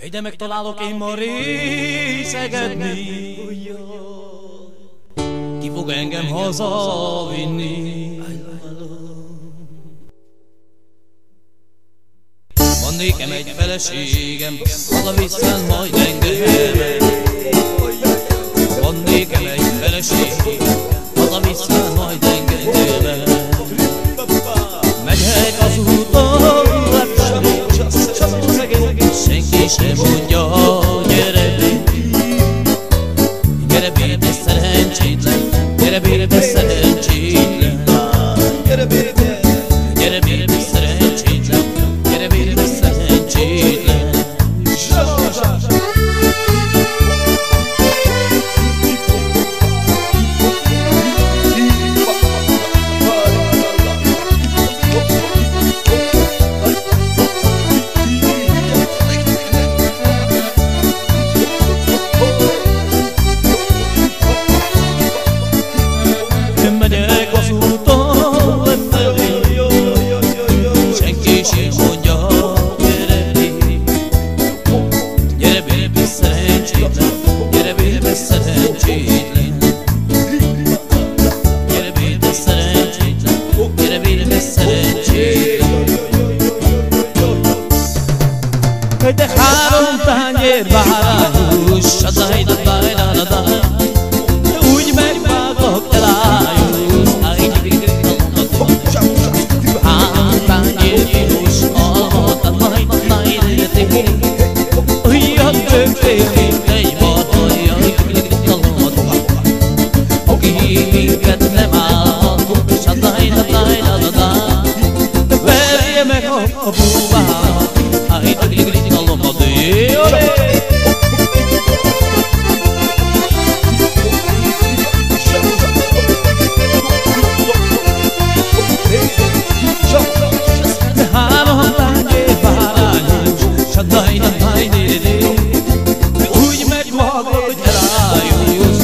De megtalálok én ma részegedni, ki fog engem hazavinni. Van nékem egy feleségem, hazaviszel majd engem. Van nékem egy feleségem, hazaviszel majd engem. Megyek az úton, senki sem mondja, gyere bébe szerencsétlen, gyere bébe szerencsétlen, gyere bébe szerencsétlen, gyere bébe szerencsétlen. De három tányér bárányos, úgy megvágok elájus, három tányér piros almat, olyan többé, mint egy barhajja, aki minket nem állhat, verje meg a búvámat. Úgy megvágod, hogy elájulsz,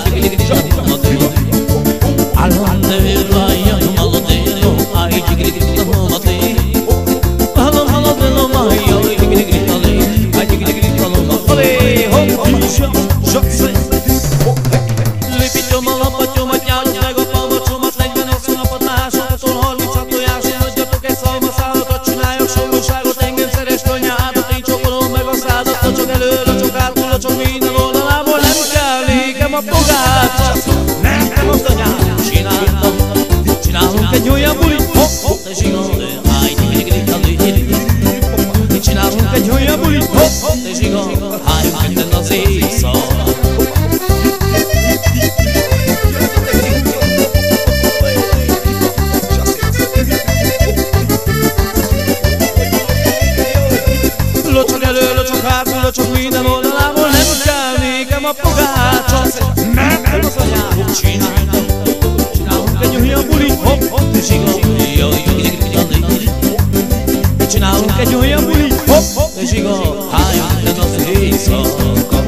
nekem az anyám, csinálunk egy olyan bulit, te zsigolj, csinálunk egy olyan bulit, te zsigolj, hájunk ketten az éjszak. Locsog elő, locsog hátul, locsog minden oldalából, nem kell nékem a pogácsa, nekem az anyám, csinálunk egy olyan bulit, te zsigolj, csinálunk egy olyan bulit, te zsigolj, hájunk ketten az éjszaka.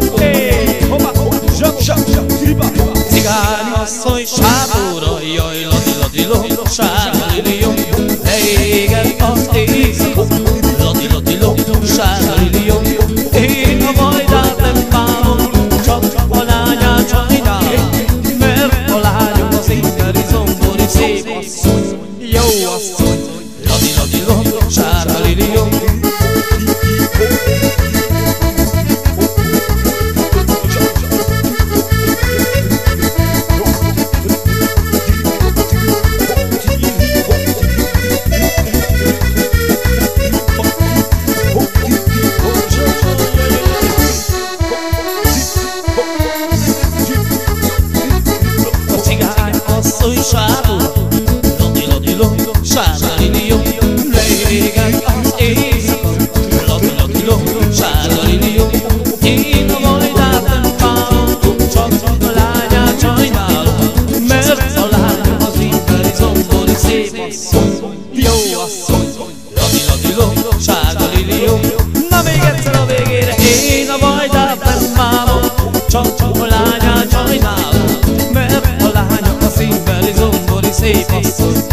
Cigányasszony sábúra, jaj, ladi-ladi-lom, sárga-lili-jom, régen az éjszaka, ladi-ladi-lom, sárga-lili-jom, én a majdát nem bánom, csak a lányát sajnálom, mert a lányom az ingeri zombori szép asszony, jó asszony, ladi-ladi-lom, sárga-lili-jom. Na még egyszer a végére, én a majdát nem bánom, csak a lányát sajnálom, mert a lánya a szívbeli zombori szép asszony.